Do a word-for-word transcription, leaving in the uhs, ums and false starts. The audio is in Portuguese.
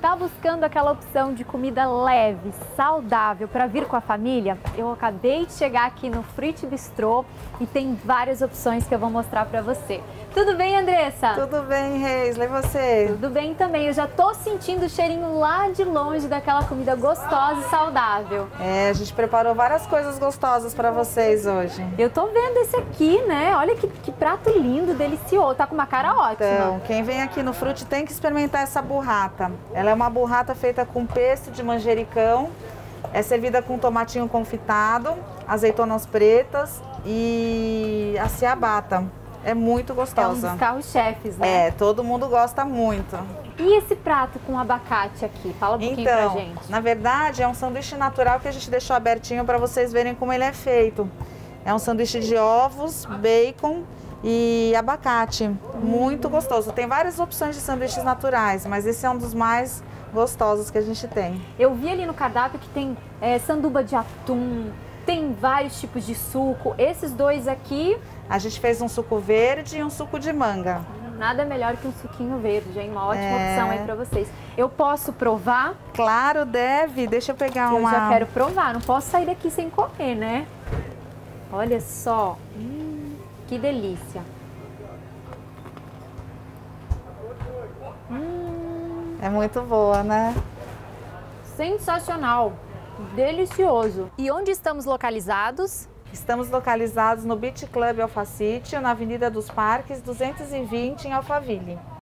Tá buscando aquela opção de comida leve, saudável para vir com a família? Eu acabei de chegar aqui no Fruit Bistrô e tem várias opções que eu vou mostrar para você. Tudo bem, Andressa? Tudo bem, Reis. E você? Tudo bem também. Eu já tô sentindo o cheirinho lá de longe daquela comida gostosa e saudável. É, a gente preparou várias coisas gostosas para vocês hoje. Eu tô vendo esse aqui, né? Olha que, que prato lindo, delicioso. Tá com uma cara ótima. Então, quem vem aqui no Fruit tem que experimentar essa burrata. Ela é uma burrata feita com pesto de manjericão. É servida com tomatinho confitado, azeitonas pretas e a ciabatta. É muito gostosa. É um dos carros-chefes, né? É, todo mundo gosta muito. E esse prato com abacate aqui? Fala um pouquinho então, pra gente. Na verdade, é um sanduíche natural que a gente deixou abertinho para vocês verem como ele é feito. É um sanduíche de ovos, bacon e abacate. Muito gostoso. Tem várias opções de sanduíches naturais, mas esse é um dos mais gostosos que a gente tem. Eu vi ali no cardápio que tem é, sanduba de atum, tem vários tipos de suco. Esses dois aqui... A gente fez um suco verde e um suco de manga. Nada melhor que um suquinho verde, hein? Uma ótima é... opção aí pra vocês. Eu posso provar? Claro, deve. Deixa eu pegar eu uma... Eu já quero provar, não posso sair daqui sem comer, né? Olha só, hum, que delícia. Hum, é muito boa, né? Sensacional, delicioso. E onde estamos localizados? Estamos localizados no Beach Club Alpha City, na Avenida dos Parques duzentos e vinte, em Alphaville.